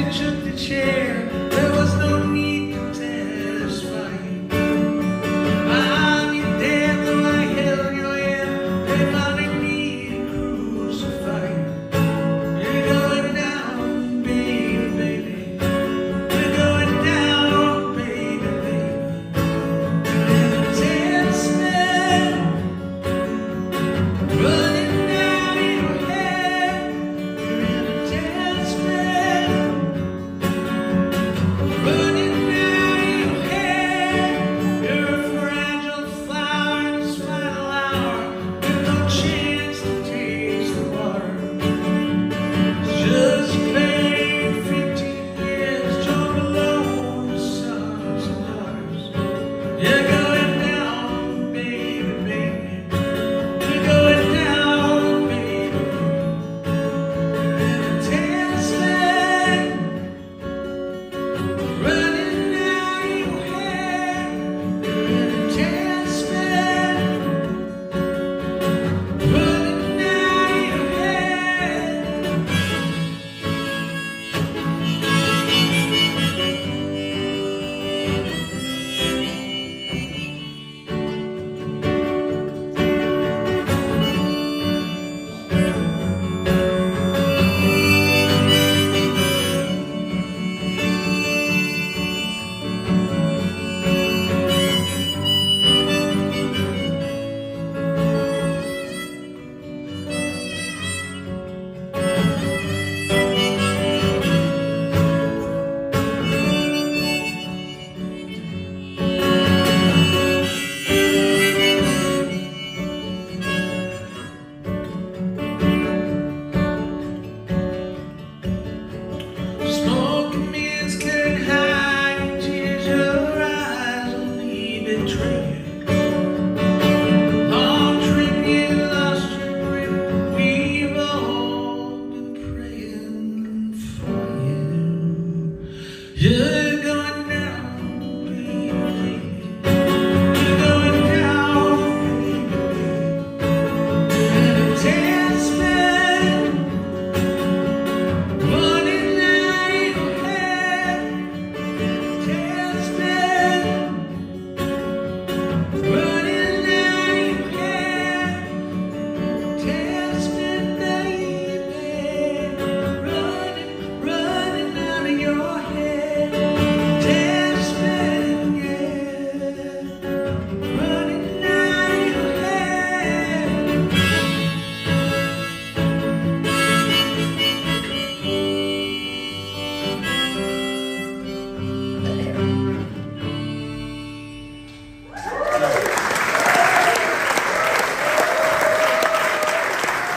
took the chair. There was no need to testify. I'm your dad, though I held your hand. They finally need to crucify you. You're going down, baby, baby. You're going down, baby, baby. You're in a tailspin, running down your head. You're in a tailspin, running down your head. You're a fragile flower in its final hour, with no chance to taste the water. Just playing 15 years, drunk alone, the sons and daughters. You're going down, baby, baby. You're going down, baby. You're in a tailspin, running down your head. You're in a tailspin, running down your head. Smoke and mirrors can hide your tears, your eyes only betray you. Long trip, you lost your grip. We've all been praying for you. Yeah.